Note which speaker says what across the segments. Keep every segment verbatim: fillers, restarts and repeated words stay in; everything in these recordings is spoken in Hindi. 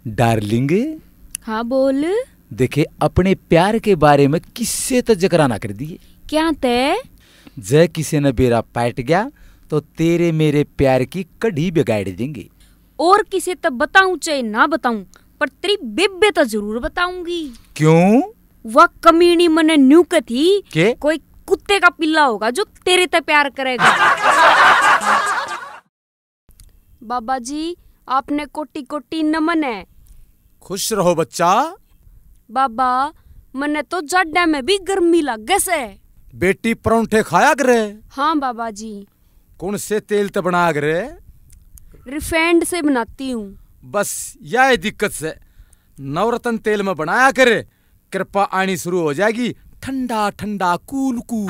Speaker 1: डार्लिंग।
Speaker 2: हाँ बोल।
Speaker 1: देखे अपने प्यार के बारे में किससे तो जकरा ना कर दिए।
Speaker 2: क्या तय?
Speaker 1: जय किसी ने बेरा पैट गया तो तेरे मेरे प्यार की कड़ी बिगाड़ देंगे।
Speaker 2: और किसे तो बताऊं चाहे ना बताऊं, पर तेरी बेबे तो जरूर बताऊंगी।
Speaker 1: क्यों?
Speaker 2: वह कमीनी मने न्यू के थी
Speaker 1: के?
Speaker 2: कोई कुत्ते का पिल्ला होगा जो तेरे ते प्यार करेगा। बाबा जी आपने कोटी कोटी नमन है।
Speaker 1: खुश रहो बच्चा।
Speaker 2: बाबा मने तो जाडा में भी गर्मी लगे से।
Speaker 1: बेटी परोंठे खाया करे?
Speaker 2: हाँ बाबा जी।
Speaker 1: कौन से तेल ते बना करे?
Speaker 2: रिफाइंड से बनाती हूँ।
Speaker 1: बस यह दिक्कत से नवरत्न तेल में बनाया करे, कृपा आनी शुरू हो जाएगी, ठंडा ठंडा कूल कूल।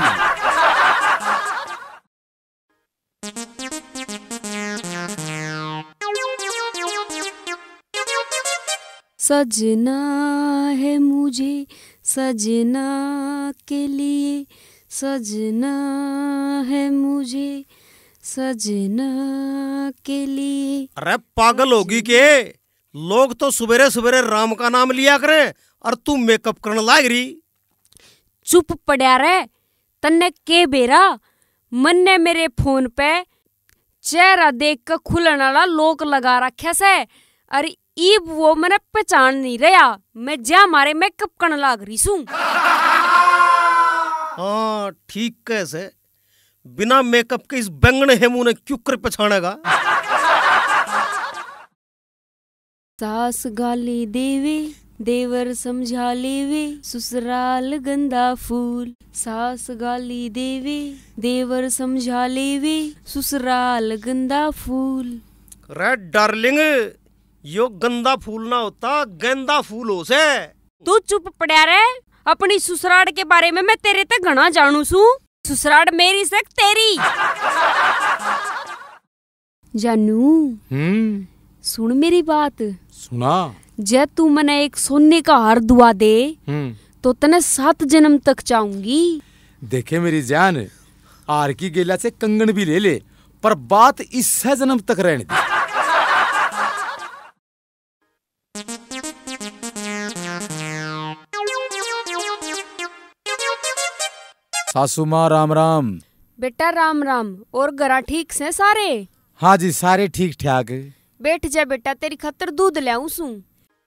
Speaker 2: सजना है मुझे सजना के लिए, सजना है मुझे सजना के लिए।
Speaker 3: अरे पागल होगी के? लोग तो सवेरे सवेरे राम का नाम लिया करे और तू मेकअप करने लाग रही।
Speaker 2: चुप पड़ा रे। तन्ने के बेरा मन ने मेरे फोन पे चेहरा देख कर खुलन वाला लोक लगा रखा से। अरे इब वो मैंने पहचान नहीं रहा, मैं जा मारे मेकअप करने लाग रही हूँ।
Speaker 3: हाँ ठीक कैसे, बिना मेकअप के इस बैंगन हेमू ने क्यों कर पछानेगा।
Speaker 2: सास गाली देवे देवर समझा लेवे, ससुराल गंदा फूल। सास गाली देवे देवर समझा लेवे, ससुराल गंदा फूल।
Speaker 3: रे डार्लिंग, यो गंदा फूल ना होता गेंदा फूल हो से।
Speaker 2: तू चुप पड़ा रे। अपनी ससुराल के बारे में मैं तेरे ते घना जानू सू। ससुराल मेरी से तेरी। जानू
Speaker 1: हम्म
Speaker 2: सुन मेरी बात।
Speaker 1: सुना।
Speaker 2: जे तू मने एक सोने का हार दुआ दे
Speaker 1: हम्म
Speaker 2: तो तने सात जन्म तक चाहूंगी।
Speaker 1: देखे मेरी जान, आर की गेला से कंगन भी ले ले, पर बात इस जन्म तक रहने दे। सासू माँ राम राम।
Speaker 2: बेटा राम राम। और घरा ठीक से सारे?
Speaker 1: हाँ जी सारे ठीक ठाक।
Speaker 2: बैठ जा बेटा, तेरी खातर दूध ले आऊं सू।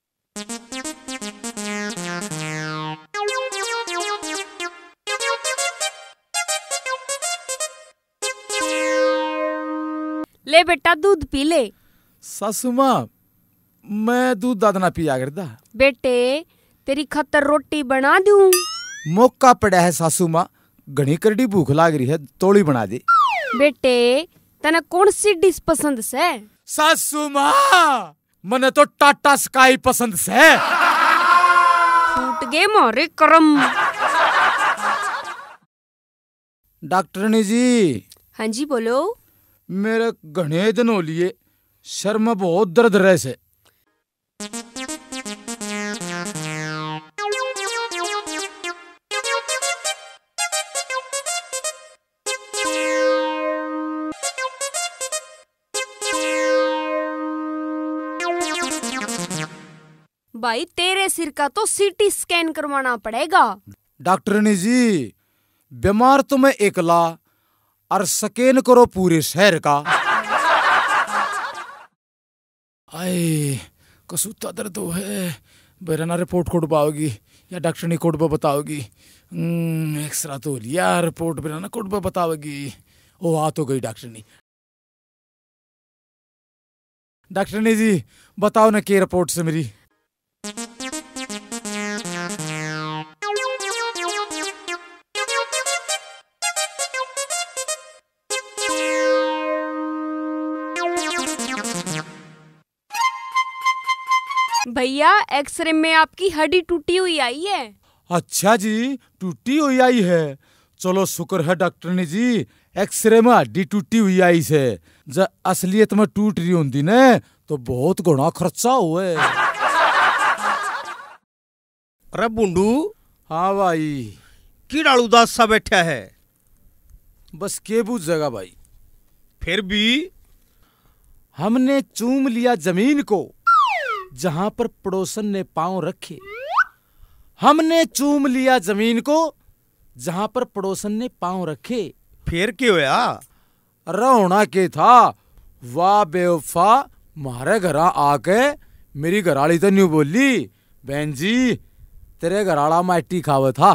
Speaker 2: ले बेटा दूध पी ले।
Speaker 1: सासू माँ मैं दूध दाद ना पिया करता।
Speaker 2: बेटे तेरी खातर रोटी बना दूं?
Speaker 1: मौका पड़ा है सासू माँ, घनी करडी भूख लाग रही है, तोड़ी बना दे।
Speaker 2: बेटे तने कौन सी डिश पसंद से?
Speaker 1: सासू माँ मने तो टाटा स्काई पसंद से।
Speaker 2: फूट गए मोरे करम।
Speaker 1: डॉक्टरनी जी।
Speaker 2: हाँ जी बोलो।
Speaker 1: मेरे घने दिन हो लिए सर में बहुत दर्द रहे से।
Speaker 2: भाई तेरे सिर का तो सीटी स्कैन करवाना पड़ेगा।
Speaker 1: डॉक्टरनी जी बीमार तो मैं एकला और स्कैन करो पूरे शहर का। आए कसूता दर्द हो है, बेराना रिपोर्ट कोड पाओगी या डॉक्टरनी कोड पर बताओगी? एक्सरा तो लिया, रिपोर्ट बेराना कोड पर बताओगी। ओ आ तो गई डॉक्टरनी। डॉक्टरनी जी बताओ ना के रिपोर्ट से मेरी।
Speaker 2: भैया एक्सरे में आपकी हड्डी टूटी हुई आई है।
Speaker 1: अच्छा जी टूटी हुई आई है, चलो शुक्र है डॉक्टरनी जी, एक्सरे में हड्डी टूटी हुई आई से। जब असलियत में टूट रही होती ने तो बहुत घना खर्चा हुए।
Speaker 3: अरे बुंडू।
Speaker 1: हाँ भाई।
Speaker 3: कीड़ा उदास सा बैठा है।
Speaker 1: बस के बूझेगा भाई।
Speaker 3: फिर भी
Speaker 1: हमने चूम लिया जमीन को, जहां पर पड़ोसन ने पांव रखे, हमने चूम लिया जमीन को जहां पर पड़ोसन ने पांव रखे।
Speaker 3: फिर क्यों होया?
Speaker 1: रोना के था, वाह बेवफा मारे घर आके मेरी घराली तो न्यू बोली, बहन जी तेरे घराला माटी खावा था।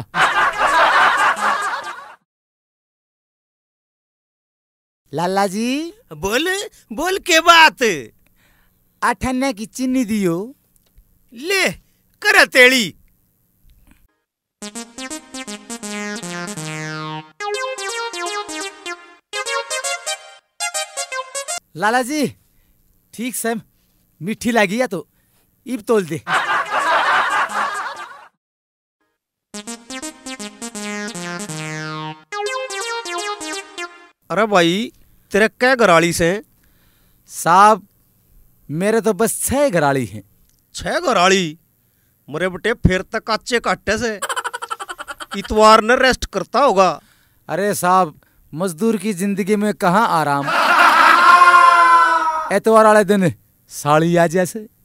Speaker 1: लाला जी
Speaker 3: बोल बोल के बात?
Speaker 1: अठन्ने की चीनी दियो।
Speaker 3: ले कर तेड़ी।
Speaker 1: लाला जी ठीक से मीठी लगी है तो इब तोल दे।
Speaker 3: अरे भाई तेरे क्या घराली से?
Speaker 1: साहब मेरे तो बस छह घराली हैं।
Speaker 3: छह घराली? मरे बटे फिर तक कच्चे काटे से इतवार ने रेस्ट करता होगा।
Speaker 1: अरे साहब मजदूर की जिंदगी में कहाँ आराम, एतवार वाले दिन साड़ी आ जैसे।